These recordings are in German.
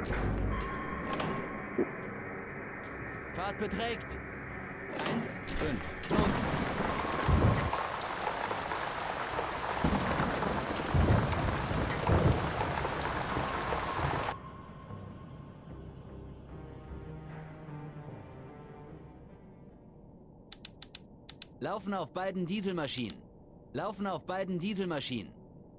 Fahrt beträgt 1,5 Knoten. Laufen auf beiden Dieselmaschinen. Laufen auf beiden Dieselmaschinen.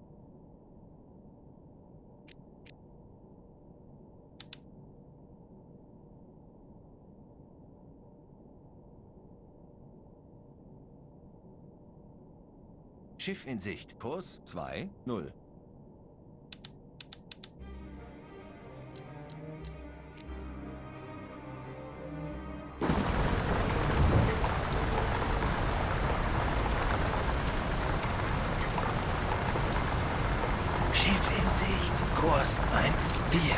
Schiff in Sicht. Kurs 2-0. Schiff in Sicht. Kurs 1-4.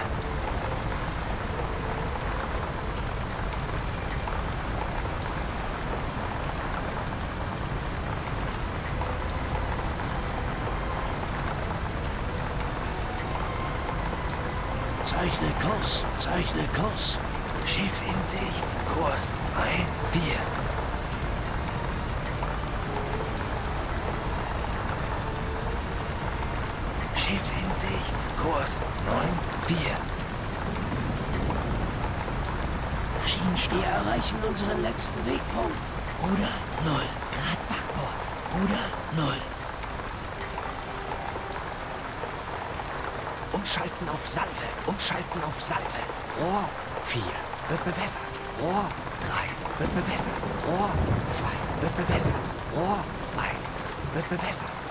Zeichne Kurs, zeichne Kurs. Schiff in Sicht. Kurs 3-4. Schiff in Sicht. Kurs 9-4. Maschinensteher erreichen unseren letzten Wegpunkt. Ruder 0. Grad Backbord. Ruder 0. Umschalten auf Salve. Umschalten auf Salve. Rohr 4 wird bewässert. Rohr 3 wird bewässert. Rohr 2 wird bewässert. Rohr 1 wird bewässert.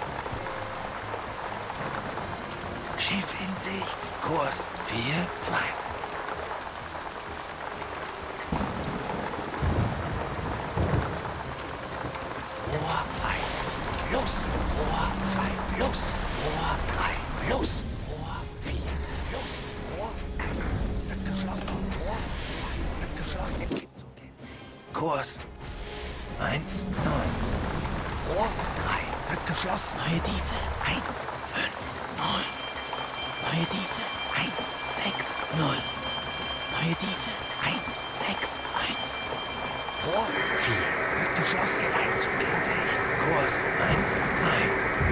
Schiff in Sicht. Kurs 4-2. Rohr 1. Los. Rohr 2. Los. Rohr 3. Los. Rohr 4. Los. Rohr 1. Wird geschlossen. Rohr 2. Wird geschlossen. Zug in Sicht. Kurs 1-9. Rohr 3. Wird geschlossen. Neue Tiefe. 1-5-0. Neue Tiefe 1-6-0. Neue Tiefe 1-6-1. Rohr 4 wird geschlossen. Einzug in Sicht. Kurs 1-3.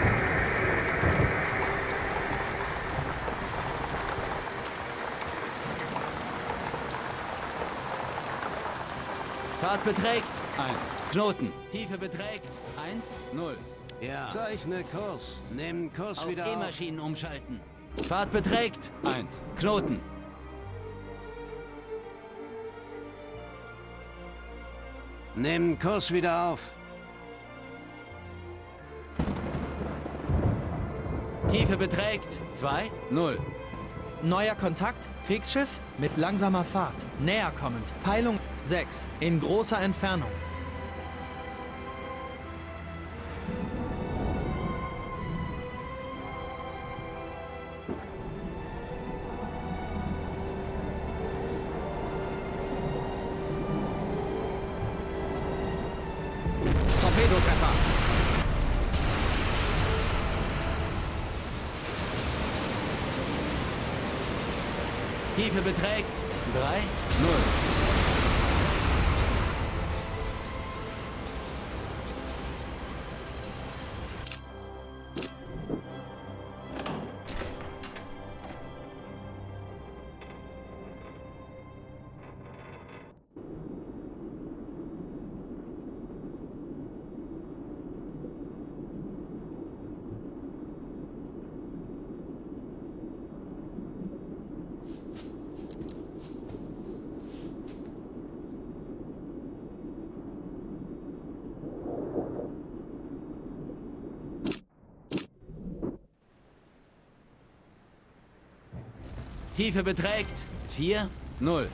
Fahrt beträgt 1 Knoten. Tiefe beträgt 1,0. Ja. Zeichne Kurs. Nimm Kurs Auf wieder auf. E-Maschinen umschalten. Fahrt beträgt 1 Knoten. Nimm Kurs wieder auf. Tiefe beträgt 2,0. Neuer Kontakt, Kriegsschiff mit langsamer Fahrt. Näher kommend. Peilung 6 in großer Entfernung. Torpedotreffer. Tiefe beträgt 3,0. Tiefe beträgt 4,0.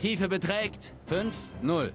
Tiefe beträgt 5-0.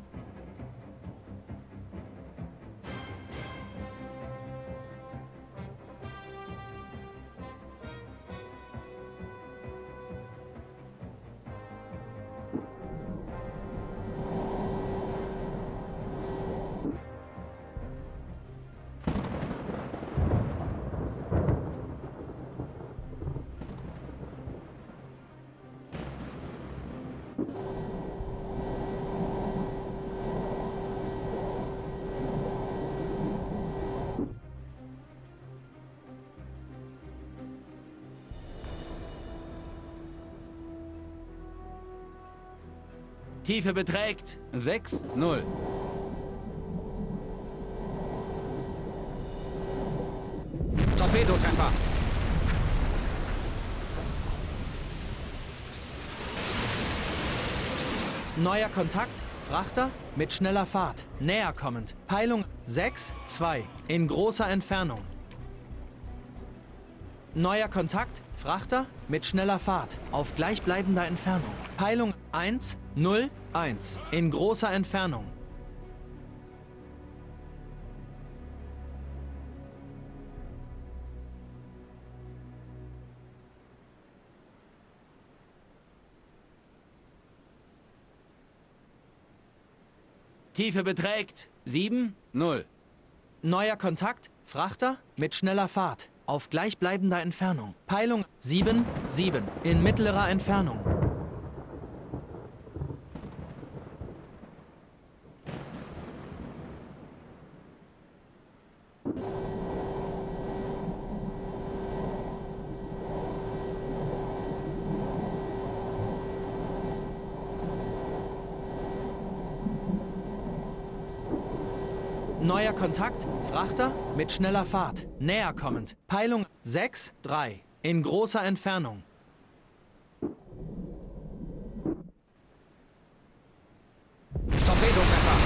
Tiefe beträgt 6-0. Torpedotreffer. Neuer Kontakt. Frachter mit schneller Fahrt. Näher kommend. Peilung 6-2. In großer Entfernung. Neuer Kontakt. Frachter mit schneller Fahrt. Auf gleichbleibender Entfernung. Peilung 1-0-1. In großer Entfernung. Tiefe beträgt 7-0. Neuer Kontakt. Frachter mit schneller Fahrt. Auf gleichbleibender Entfernung. Peilung 7-7. In mittlerer Entfernung. Neuer Kontakt. Frachter mit schneller Fahrt. Näher kommend. Peilung 6-3. In großer Entfernung. Torpedotreffer.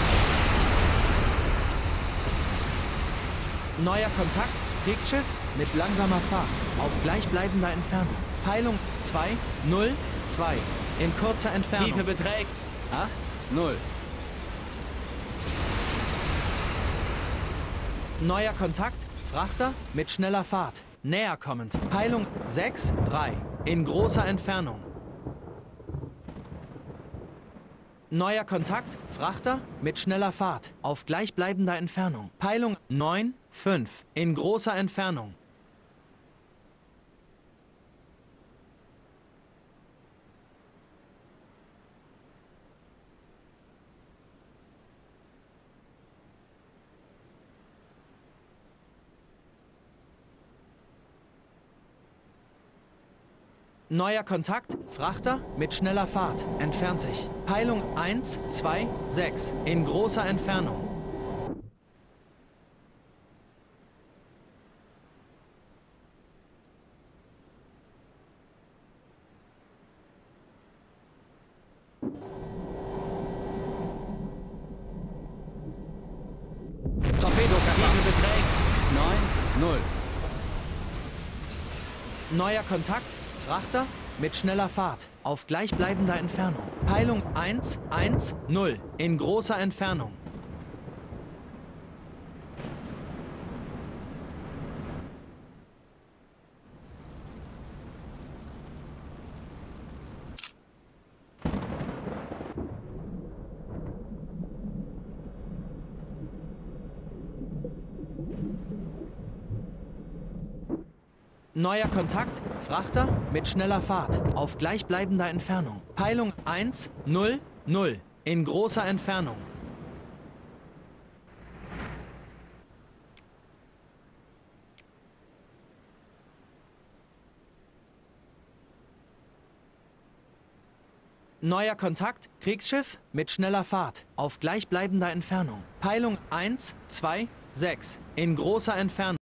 Neuer Kontakt. Kriegsschiff mit langsamer Fahrt. Auf gleichbleibender Entfernung. Peilung 2-0-2. In kurzer Entfernung. Tiefe beträgt 8-0. Neuer Kontakt. Frachter mit schneller Fahrt. Näher kommend. Peilung 6-3. In großer Entfernung. Neuer Kontakt. Frachter mit schneller Fahrt. Auf gleichbleibender Entfernung. Peilung 9-5. In großer Entfernung. Neuer Kontakt. Frachter mit schneller Fahrt. Entfernt sich. Peilung 1-2-6. In großer Entfernung. Torpedotreffer. Tiefe beträgt 9-0. Neuer Kontakt. Frachter mit schneller Fahrt. Auf gleichbleibender Entfernung. Peilung 1-1-0. In großer Entfernung. Neuer Kontakt. Frachter mit schneller Fahrt. Auf gleichbleibender Entfernung. Peilung 1-0-0. In großer Entfernung. Neuer Kontakt. Kriegsschiff mit schneller Fahrt. Auf gleichbleibender Entfernung. Peilung 1-2-6. In großer Entfernung.